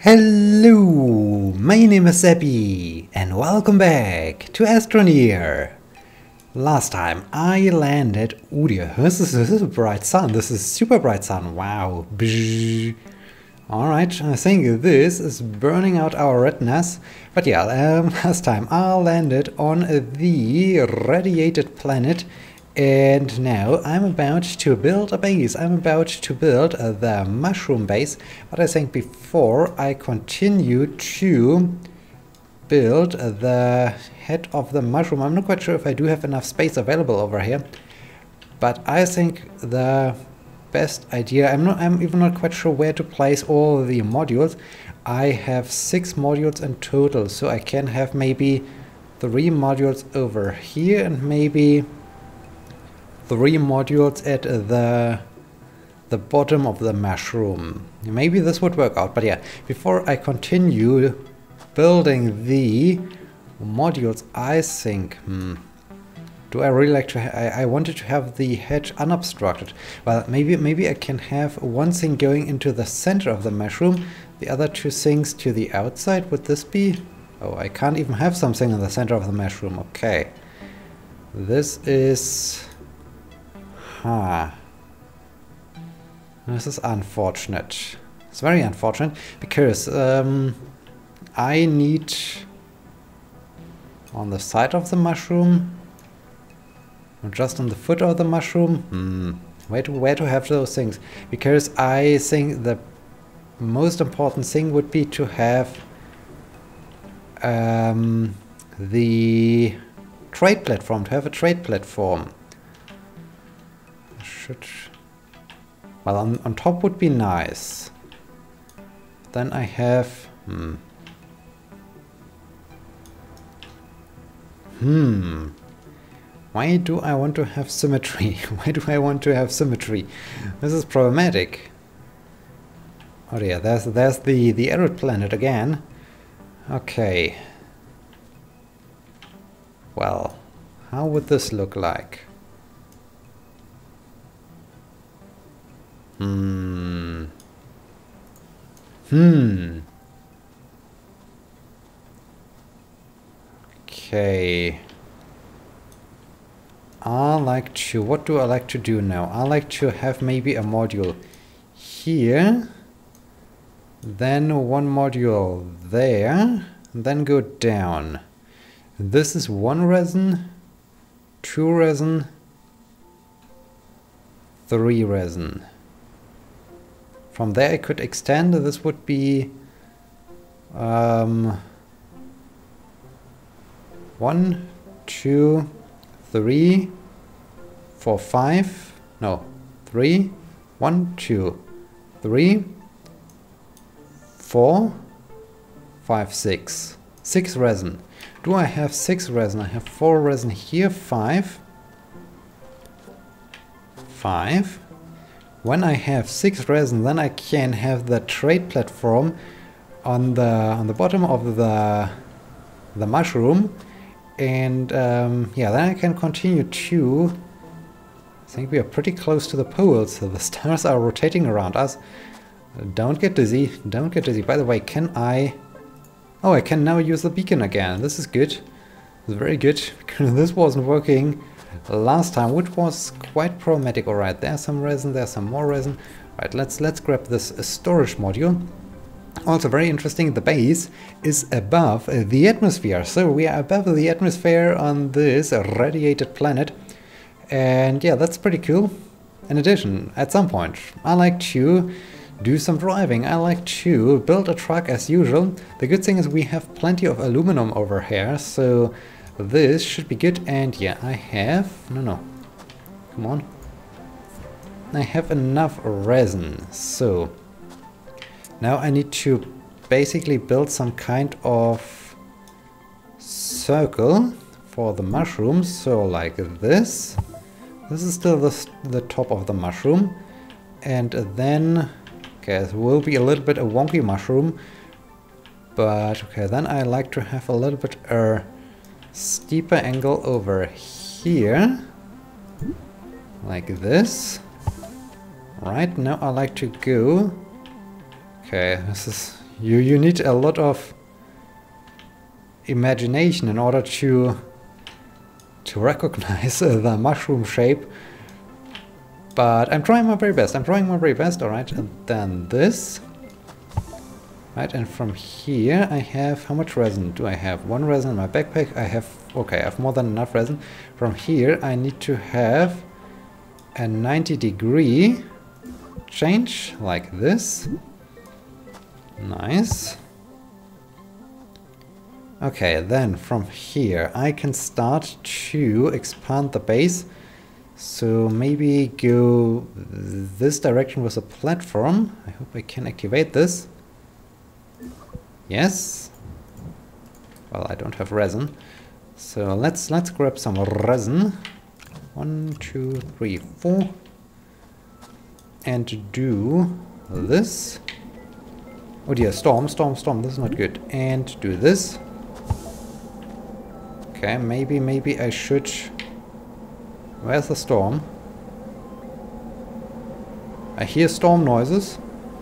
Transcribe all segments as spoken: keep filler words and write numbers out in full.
Hello, my name is Seppi and welcome back to Astroneer. Last time I landed, oh dear, this is, this is a bright sun, this is super bright sun, wow. Alright, I think this is burning out our retinas, but yeah, um, last time I landed on the radiated planet. And now I'm about to build a base. I'm about to build uh, the mushroom base. But I think before I continue to build uh, the head of the mushroom, I'm not quite sure if I do have enough space available over here. But I think the best idea, I'm not, I'm even not quite sure where to place all the modules. I have six modules in total, so I can have maybe three modules over here and maybe three modules at the the bottom of the mushroom. Maybe this would work out, but yeah, before I continue building the modules, I think, hmm, do I really like to ha I, I wanted to have the hedge unobstructed. Well, maybe maybe I can have one thing going into the center of the mushroom, the other two things to the outside. Would this be? Oh, I can't even have something in the center of the mushroom. Okay. This is Ah, this is unfortunate. It's very unfortunate because um, I need on the side of the mushroom, or just on the foot of the mushroom. Hmm. Where to where to have those things? Because I think the most important thing would be to have um, the trade platform. To have a trade platform. Should, well, on, on top would be nice. Then I have hmm. Hmm. Why do I want to have symmetry? Why do I want to have symmetry? This is problematic. Oh dear, there's there's the the arid planet again. Okay. Well, how would this look like? Hmm. Hmm. Okay. I like to, what do I like to do now? I like to have maybe a module here, then one module there, and then go down. This is one resin, two resin, three resin. From there I could extend. This would be um, one, two, three, four, five. No, three, one, two, three, four, five, six. Six resin. Do I have six resin? I have four resin here. Five. Five. When I have six resin, then I can have the trade platform on the on the bottom of the the mushroom, and um, yeah, then I can continue to. I think we are pretty close to the poles, so the stars are rotating around us. Don't get dizzy! Don't get dizzy. By the way, can I? Oh, I can now use the beacon again. This is good. This is very good because this wasn't working last time, which was quite problematic. All right, there's some resin, there's some more resin. All right, let's let's grab this uh, storage module. Also very interesting, the base is above uh, the atmosphere, so we are above the atmosphere on this uh, radiated planet, and yeah, that's pretty cool. In addition, at some point, I like to do some driving. I like to build a truck as usual. The good thing is we have plenty of aluminum over here, so this should be good. And yeah, I have... No, no. Come on. I have enough resin. So now I need to basically build some kind of circle for the mushrooms. So like this. This is still the, the top of the mushroom. And then... Okay, it will be a little bit a wonky mushroom. But okay, then I like to have a little bit... Uh, steeper angle over here, like this. Right, now I like to go. Okay, this is You, you need a lot of imagination in order to to recognize uh, the mushroom shape. But I'm trying my very best. I'm trying my very best. Alright, and then this. Right, and from here I have, how much resin do I have? One resin in my backpack. I have, okay, I have more than enough resin. From here I need to have a ninety degree change, like this. Nice. Okay, then from here I can start to expand the base. So maybe go this direction with a platform. I hope I can activate this. Yes. Well, I don't have resin. So let's let's grab some resin. One, two, three, four. And do this. Oh dear, storm, storm, storm, this is not good. And do this. Okay, maybe, maybe I should... Where's the storm? I hear storm noises.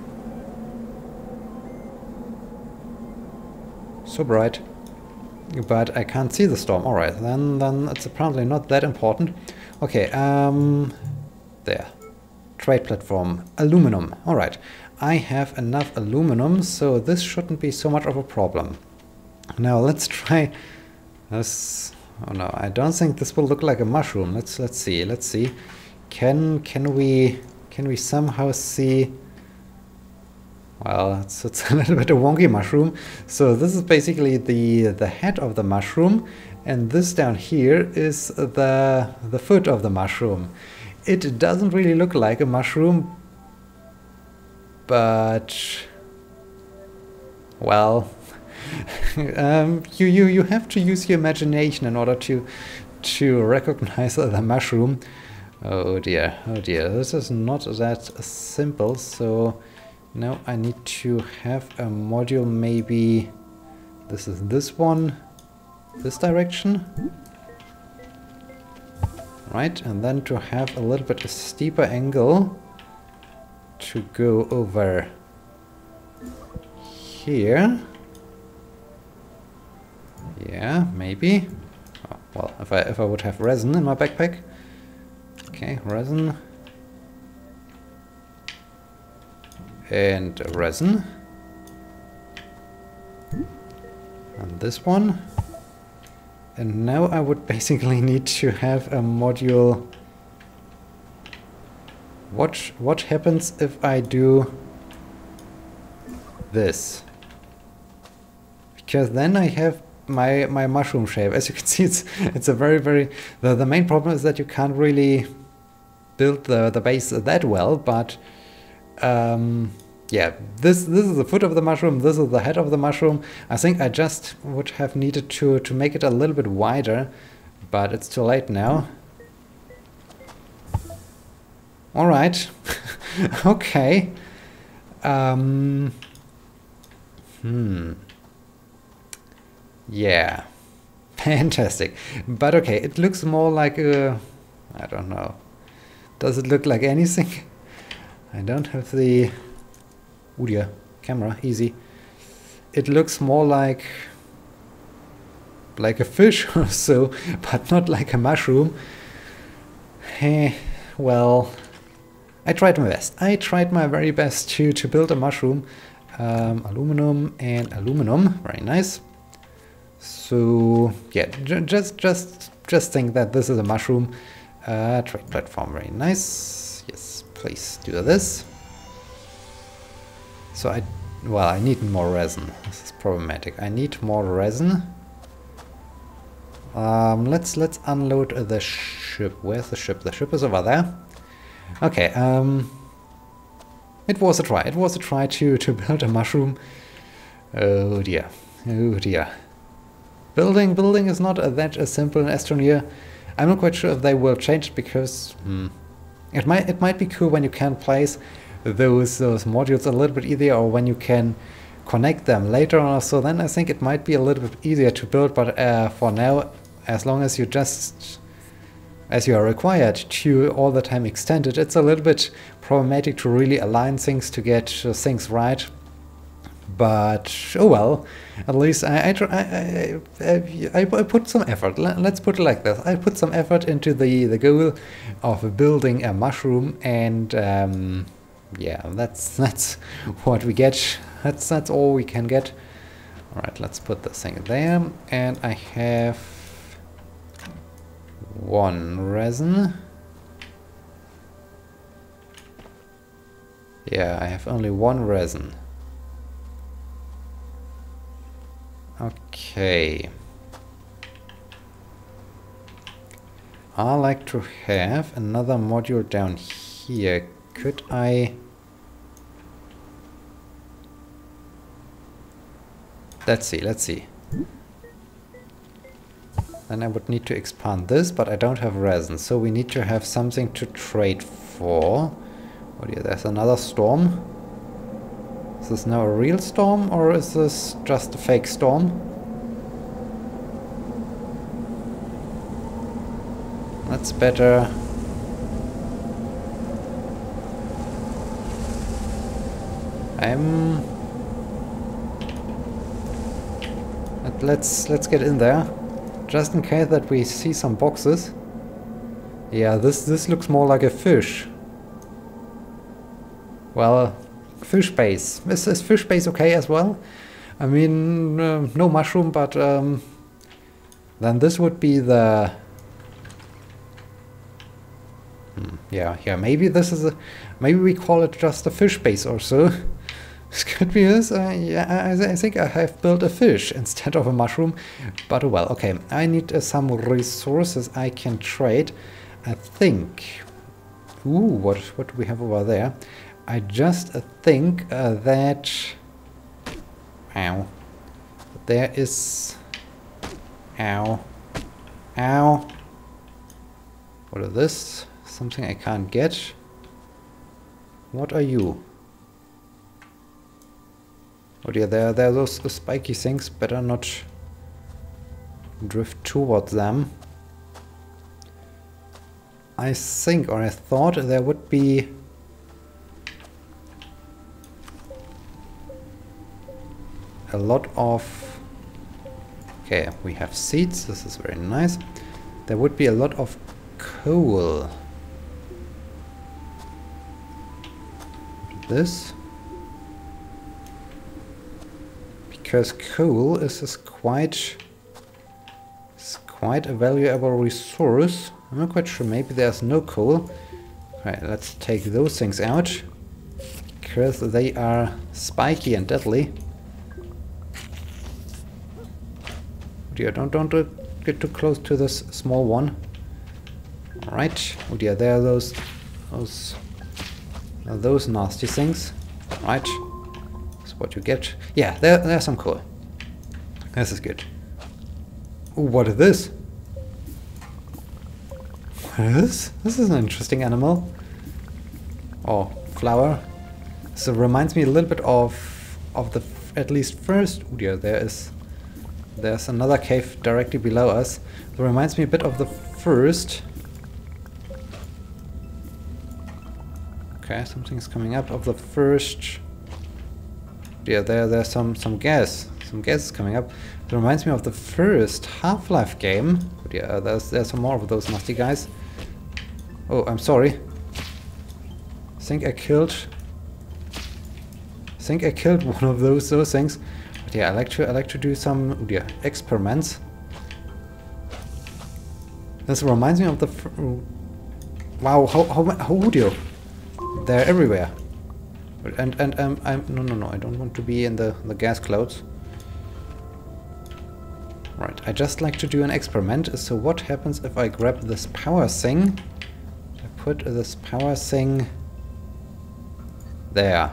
So bright. But I can't see the storm. Alright, then, then it's apparently not that important. Okay, um... there. Trade platform. Aluminum. Alright. I have enough aluminum, so this shouldn't be so much of a problem. Now let's try this. Oh no, I don't think this will look like a mushroom. Let's let's see. Let's see. Can can we can we somehow see? Well, it's, it's a little bit a wonky mushroom. So this is basically the the head of the mushroom, and this down here is the the foot of the mushroom. It doesn't really look like a mushroom, but well, um, you you you have to use your imagination in order to to recognize the mushroom. Oh dear, oh dear, this is not that simple. So now I need to have a module. Maybe this is this one, this direction. Right, and then to have a little bit a steeper angle to go over here. Yeah, maybe. Oh, well, if I if I would have resin in my backpack. Okay, resin. And resin. And this one. And now I would basically need to have a module. What, what happens if I do this? Because then I have my, my mushroom shape. As you can see, it's, it's a very, very... The, the main problem is that you can't really build the, the base that well, but... Um, yeah, this this is the foot of the mushroom, this is the head of the mushroom. I think I just would have needed to, to make it a little bit wider, but it's too late now. Alright, okay. Um, hmm. Yeah, fantastic. But okay, it looks more like a... I don't know. Does it look like anything? I don't have the... Oh dear, camera, easy. It looks more like like a fish or so, but not like a mushroom. Eh, well, I tried my best. I tried my very best to, to build a mushroom. Um, aluminum and aluminum, very nice. So yeah, just just just think that this is a mushroom. Uh, trade platform, very nice. Yes, please do this. So I, well, I need more resin. This is problematic. I need more resin. Um, let's let's unload the ship. Where's the ship? The ship is over there. Okay. Um, it was a try. It was a try to to build a mushroom. Oh dear. Oh dear. Building building is not uh, that uh, simple in Astroneer. I'm not quite sure if they will change it because hmm, it might it might be cool when you can place those those modules a little bit easier, or when you can connect them later on. So then I think it might be a little bit easier to build. But uh, for now, as long as you just as you are required to all the time extend it, it's a little bit problematic to really align things to get uh, things right. But oh well, at least I I, try, I, I, I, I put some effort. Let's put it like this: I put some effort into the the goal of building a mushroom, and um, yeah, that's that's what we get. That's that's all we can get. All right, let's put this thing there, and I have one resin. Yeah, I have only one resin. Okay. I like to have another module down here. Could I... Let's see, let's see. Then I would need to expand this, but I don't have resin, so we need to have something to trade for. Oh dear, there's another storm. Is this now a real storm, or is this just a fake storm? That's better. I'm... But let's let's get in there, just in case that we see some boxes. Yeah, this this looks more like a fish. Well, fish base. Is, is fish base okay as well? I mean, uh, no mushroom, but um, then this would be the... Hmm, yeah, yeah, maybe this is a... Maybe we call it just a fish base or so. This could be this. Uh, yeah, I, I think I have built a fish instead of a mushroom. But well, okay. I need uh, some resources I can trade. I think... Ooh, what, what do we have over there? I just uh, think uh, that... Ow. There is... Ow. Ow. What is this? Something I can't get. What are you? Oh dear, there, there are those uh, spiky things. Better not drift towards them. I think, or I thought there would be... a lot of... Okay, we have seeds. This is very nice. There would be a lot of coal. This. Because coal is, is quite... is quite a valuable resource. I'm not quite sure. Maybe there's no coal. Alright, let's take those things out. Because they are spiky and deadly. Dear, don't don't uh, get too close to this small one. All right. Oh dear, there are those those uh, those nasty things. All right. That's what you get. Yeah, there there's some coal. This is good. Ooh, what is this? What is this? This is an interesting animal. Oh, flower. So it reminds me a little bit of of the at least first. Oh dear, there is. There's another cave directly below us. It reminds me a bit of the first. Okay, something's coming up of the first. Yeah, there, there's some some gas. Some gas is coming up. It reminds me of the first Half-Life game. But yeah, there's there's some more of those nasty guys. Oh, I'm sorry. I think I killed. I think I killed one of those those things. Yeah, I like to I like to do some oh dear, experiments. This reminds me of the fr wow. How how how would you? They're everywhere. And and um I'm no no no. I don't want to be in the the gas clouds. Right. I just like to do an experiment. So what happens if I grab this power thing? I put this power thing there.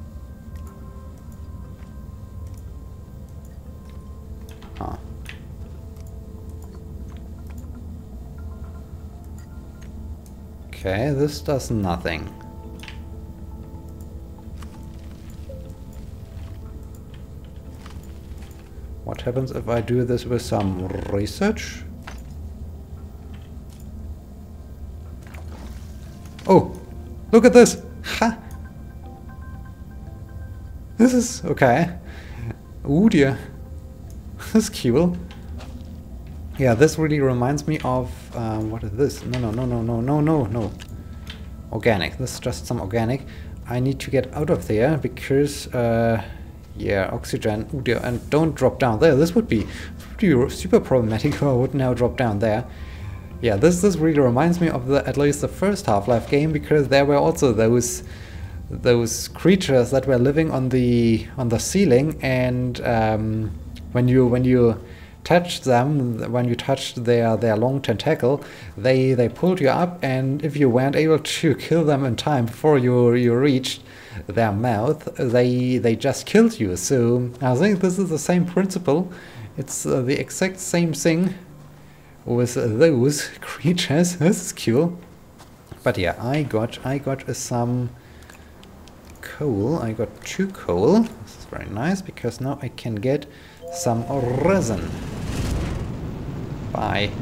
Huh. Okay, this does nothing. What happens if I do this with some research? Oh, look at this! Ha! This is okay. Ooh dear. This is cool. Yeah, this really reminds me of... Uh, what is this? No, no, no, no, no, no, no, no. Organic. This is just some organic. I need to get out of there because... Uh, yeah, oxygen. Ooh dear. And don't drop down there. This would be, would be super problematic if I would now drop down there. Yeah, this, this really reminds me of the at least the first Half-Life game, because there were also those... those creatures that were living on the on the ceiling, and um, when you when you touched them, when you touched their their long tentacle, they they pulled you up, and if you weren't able to kill them in time before you you reached their mouth, they they just killed you. So I think this is the same principle. It's uh, the exact same thing with those creatures. This is cool. But yeah, I got I got uh, some coal. I got two coal. This is very nice because now I can get some resin. Bye.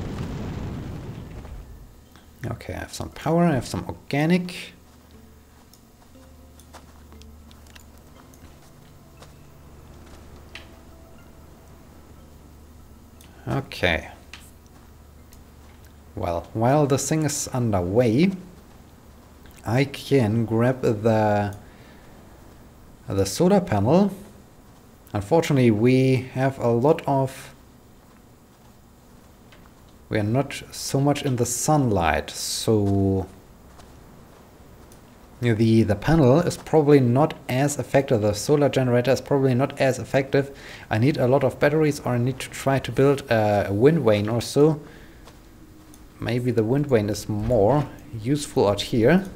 Okay, I have some power, I have some organic. Okay. Well, while this thing is underway, I can grab the the solar panel. Unfortunately, we have a lot of... we are not so much in the sunlight, so the the panel is probably not as effective. The solar generator is probably not as effective. I need a lot of batteries, or I need to try to build a, a wind vane or so. Maybe the wind vane is more useful out here.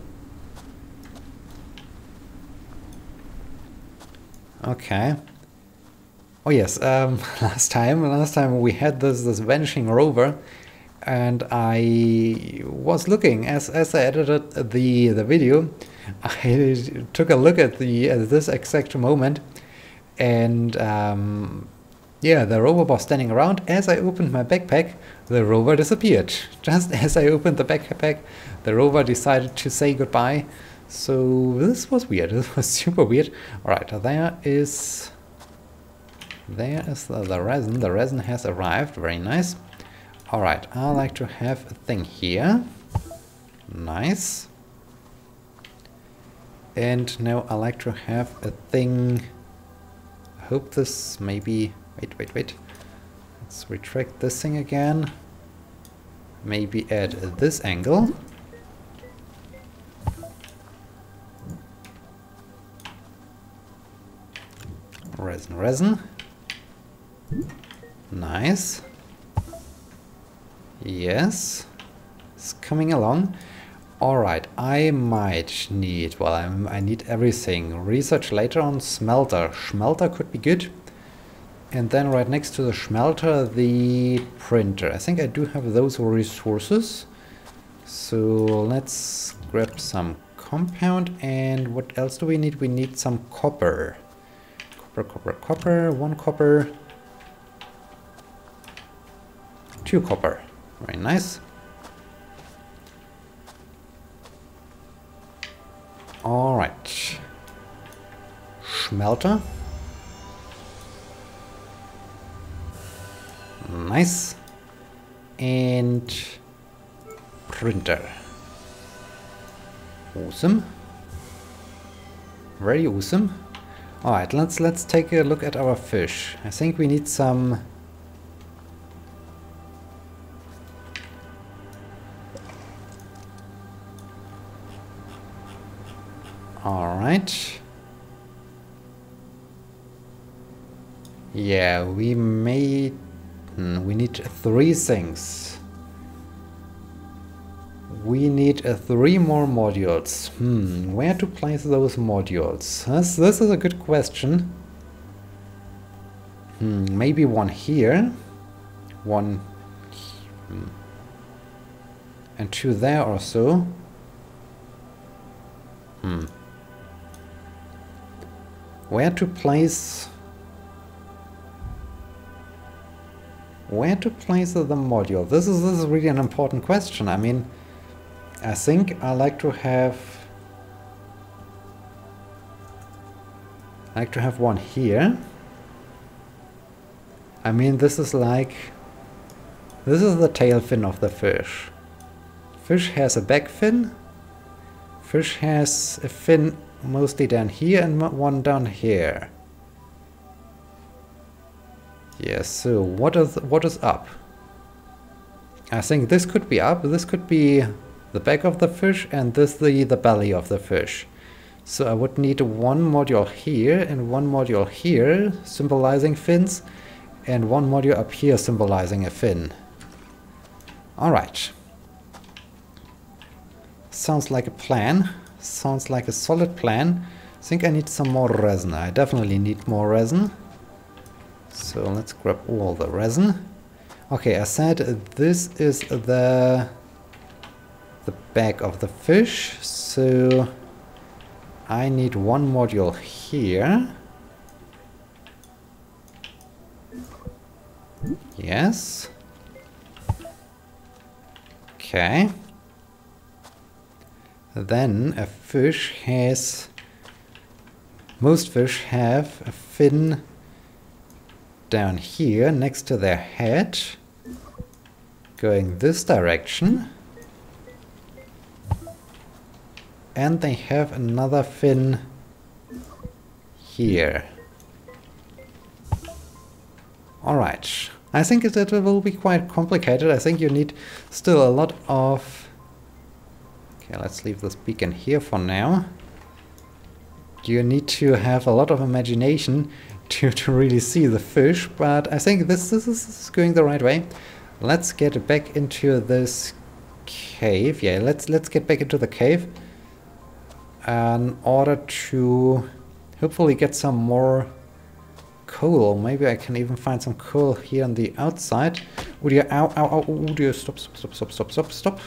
Okay. Oh yes, um, last time, last time we had this this vanishing rover, and I was looking as as I edited the the video. I took a look at the at this exact moment, and um, yeah, the rover was standing around. As I opened my backpack, the rover disappeared. Just as I opened the backpack, the rover decided to say goodbye. So this was weird. This was super weird. All right, there is there is the, the resin. The resin has arrived. Very nice. All right, I like to have a thing here. Nice. And now I like to have a thing. I hope this maybe. Wait, wait, wait. Let's retract this thing again. Maybe at this angle. Resin, resin. Nice. Yes. It's coming along. Alright, I might need, well, I'm, I need everything. Research later on smelter. Smelter could be good. And then right next to the smelter, the printer. I think I do have those resources. So let's grab some compound. And what else do we need? We need some copper. Copper, copper, copper. One copper. Two copper. Very nice. Alright. Smelter. Nice. And printer. Awesome. Very awesome. Alright, let's let's take a look at our fish. I think we need some Alright. Yeah, we may... Hmm, we need three things. We need uh, three more modules. Hmm, where to place those modules? This, this is a good question. Hmm, maybe one here. One... Hmm, and two there or so. Hmm. Where to place... Where to place the module? This is, this is really an important question. I mean, I think I like to have... I like to have one here. I mean, this is like... This is the tail fin of the fish. Fish has a back fin. Fish has a fin mostly down here and one down here. Yes, so what is what is up? I think this could be up. This could be the back of the fish and this the, the belly of the fish. So I would need one module here and one module here symbolizing fins and one module up here symbolizing a fin. Alright. Sounds like a plan. Sounds like a solid plan. I think I need some more resin. I definitely need more resin. So let's grab all the resin. Okay, I said this is the the back of the fish, so I need one module here. Yes. Okay. Then a fish has... Most fish have a fin down here next to their head, going this direction, and they have another fin here. Alright, I think it will be quite complicated. I think you need still a lot of... Okay, let's leave this beacon here for now. You need to have a lot of imagination To, to really see the fish, but I think this, this is going the right way. Let's get back into this cave. Yeah, let's let's get back into the cave in order to hopefully get some more coal. Maybe I can even find some coal here on the outside. Oh dear, ow, ow, ow, oh dear, stop, stop, stop, stop, stop, stop, stop.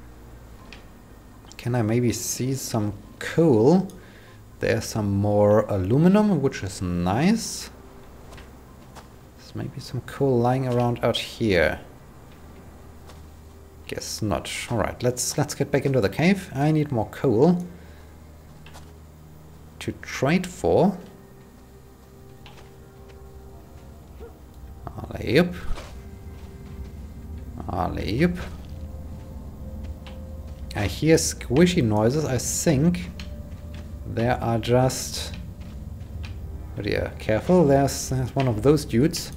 Can I maybe see some coal? There's some more aluminum, which is nice. There's maybe some coal lying around out here. Guess not. Alright, let's let's get back into the cave. I need more coal to trade for. Alley up. Alley up. I hear squishy noises, I think. There are just... Oh dear, careful, there's, there's one of those dudes.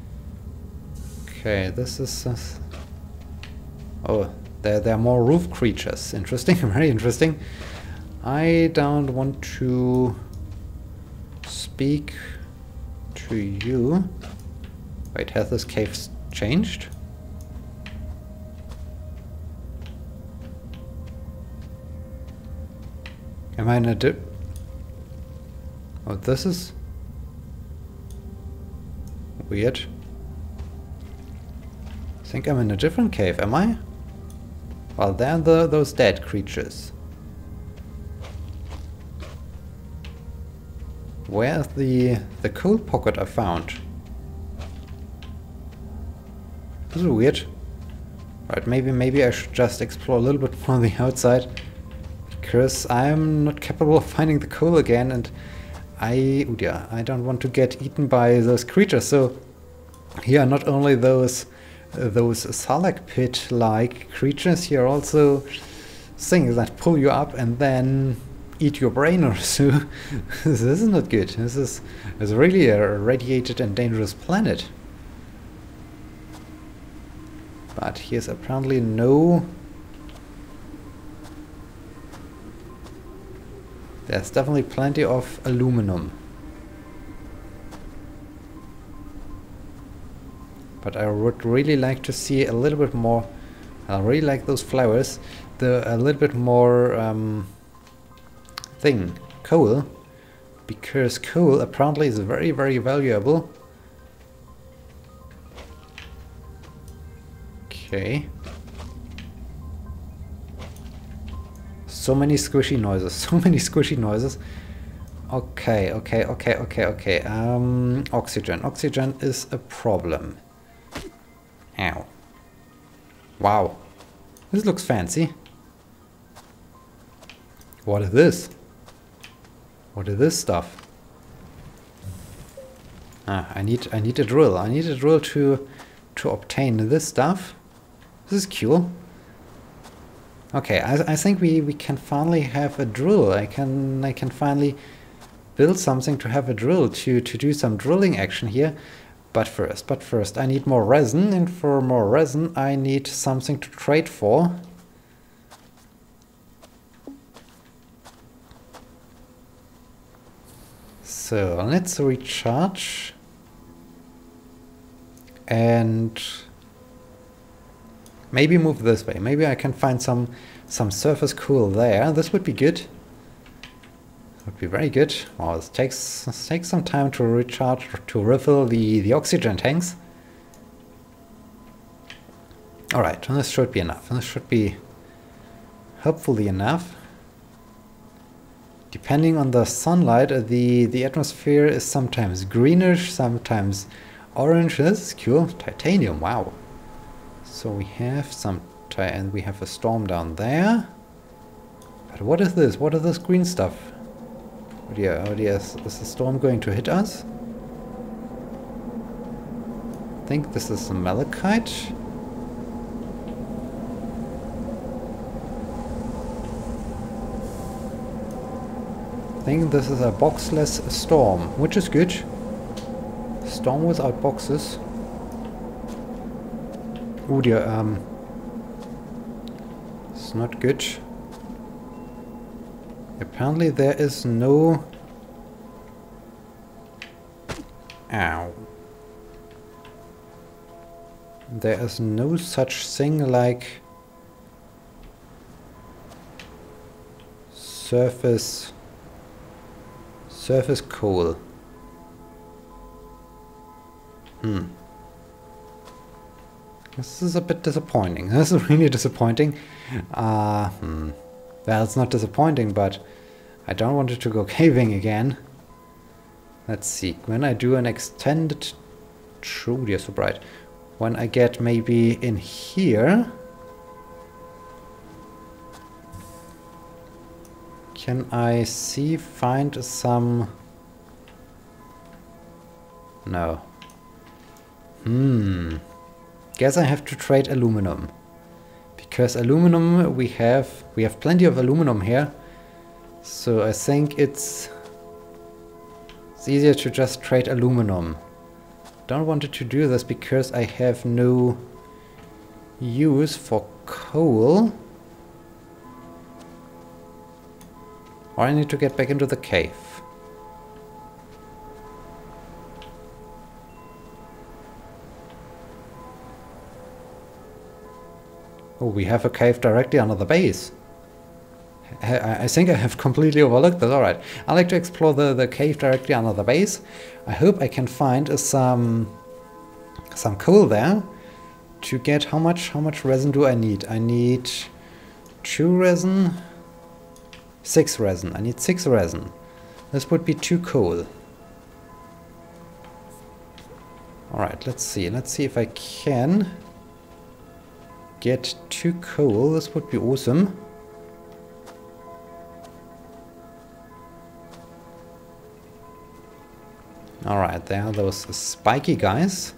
Okay, this is... Uh, oh, there, there are more roof creatures. Interesting, very interesting. I don't want to speak to you. Wait, has this cave changed? Am I in a dip? Oh, this is weird. I think I'm in a different cave, am I? Well, there are the, those dead creatures. Where's the the coal pocket I found? This is weird. Right, maybe maybe I should just explore a little bit more on the outside. Because I'm not capable of finding the coal again, and I, oh dear, I don't want to get eaten by those creatures. So here are not only those uh, those Salak pit-like creatures, here are also things that pull you up and then eat your brain or so. This is not good. This is, is really a radiated and dangerous planet. But here's apparently no... There's definitely plenty of aluminum. But I would really like to see a little bit more. I really like those flowers. The a little bit more um, thing, coal, because coal apparently is very, very valuable. Okay. So many squishy noises, so many squishy noises. Okay, okay, okay, okay, okay. Um, oxygen. Oxygen is a problem. Ow. Wow. This looks fancy. What is this? What is this stuff? Ah, I need I need a drill. I need a drill to to obtain this stuff. This is cool. Okay, I, I think we, we can finally have a drill. I can I can finally build something to have a drill to, to do some drilling action here. But first, but first I need more resin, and for more resin I need something to trade for. So let's recharge. And maybe move this way. Maybe I can find some some surface coal there. This would be good. Would be very good. Well, it takes it takes some time to recharge, to refill the the oxygen tanks. All right, this should be enough. This should be hopefully enough. Depending on the sunlight, uh, the the atmosphere is sometimes greenish, sometimes orange. This is cool. Titanium. Wow. So we have some, and we have a storm down there. But what is this? What is this green stuff? Oh dear, oh dear, is, is the storm going to hit us? I think this is a malachite. I think this is a boxless storm, which is good. Storm without boxes. Oh dear, um... it's not good. Apparently there is no... Ow. There is no such thing like... surface... surface coal. Hmm. This is a bit disappointing. This is really disappointing. Uh, hmm. Well, it's not disappointing, but I don't want it to go caving again. Let's see. When I do an extended... True, dear, so bright. When I get maybe in here... Can I see, find some... No. Hmm. Guess I have to trade aluminum. Because aluminum we have... We have plenty of aluminum here. So I think it's... It's easier to just trade aluminum. Don't want to do this because I have no use for coal. Or I need to get back into the cave. Oh, we have a cave directly under the base. I, I think I have completely overlooked this. Alright, I like to explore the, the cave directly under the base. I hope I can find some some coal there to get how much how much resin do I need? I need two resin, six resin. I need six resin. This would be two coal. Alright, let's see. Let's see if I can get two coal. This would be awesome. Alright, there are those spiky guys.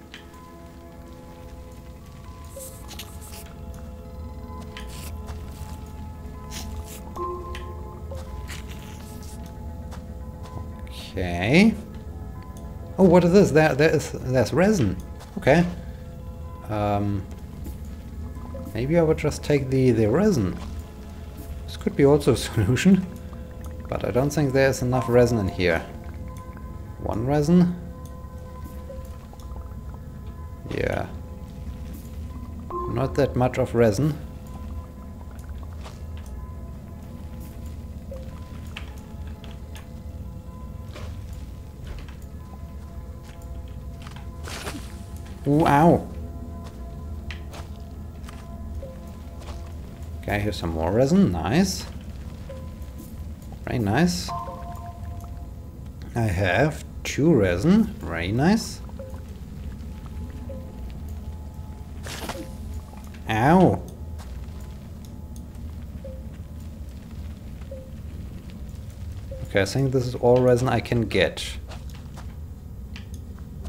Okay. Oh, what is this? There, there is, there's resin. Okay. Um, maybe I would just take the, the resin. This could be also a solution. But I don't think there's enough resin in here. One resin? Yeah. Not that much of resin. Ooh, ow! Okay, here's some more resin. Nice. Very nice. I have two resin. Very nice. Ow! Okay, I think this is all resin I can get.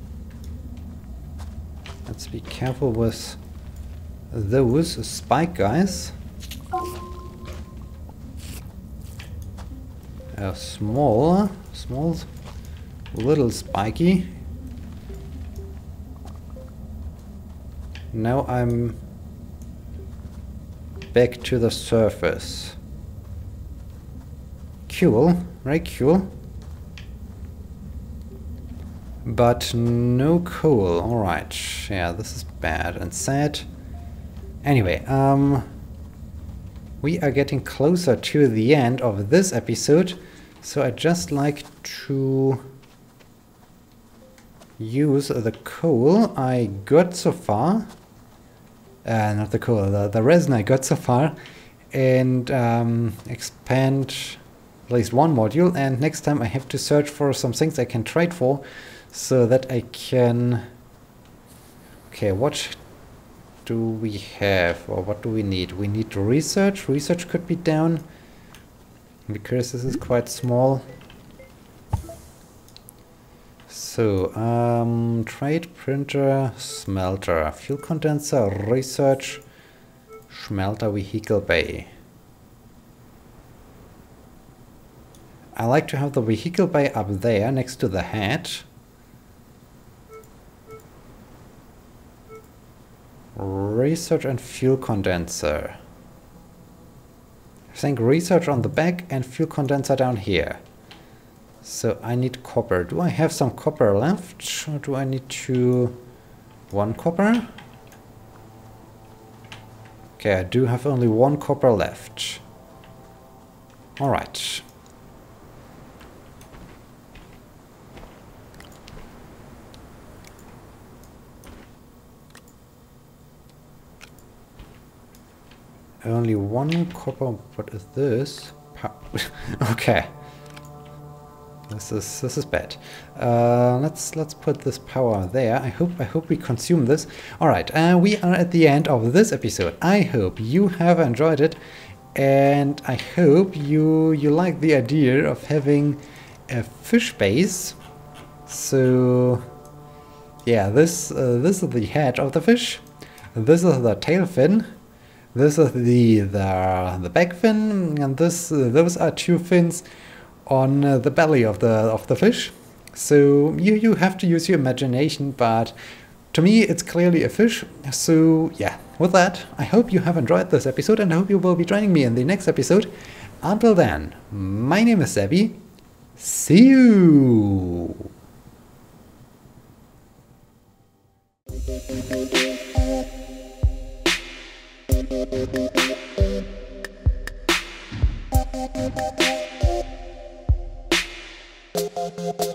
Let's be careful with those spike guys. A small, small, little spiky. Now I'm back to the surface. Cool, very cool. But no coal. Alright, yeah, this is bad and sad. Anyway, um, we are getting closer to the end of this episode, so I'd just like to use the coal I got so far. Uh, not the coal, the, the resin I got so far, and um, expand at least one module, and next time I have to search for some things I can trade for, so that I can... Okay, what do we have, or what do we need? We need research. Research could be down, because this is quite small. So, um, trade, printer, smelter, fuel condenser, research, smelter, vehicle bay. I like to have the vehicle bay up there next to the head. Research and fuel condenser. I think research on the back and fuel condenser down here. So I need copper. Do I have some copper left? Or do I need to... one copper? Okay, I do have only one copper left. Alright. Only one copper. What is this? Okay. This is this is bad. Uh, let's let's put this power there. I hope I hope we consume this. All right. Uh, we are at the end of this episode. I hope you have enjoyed it, and I hope you you like the idea of having a fish base. So yeah, this uh, this is the head of the fish. This is the tail fin. This is the the the back fin, and this uh, those are two fins on uh, the belly of the of the fish. So you you have to use your imagination, but to me it's clearly a fish. So yeah, with that, I hope you have enjoyed this episode, and I hope you will be joining me in the next episode. Until then, my name is Sebby. See you. Thank you.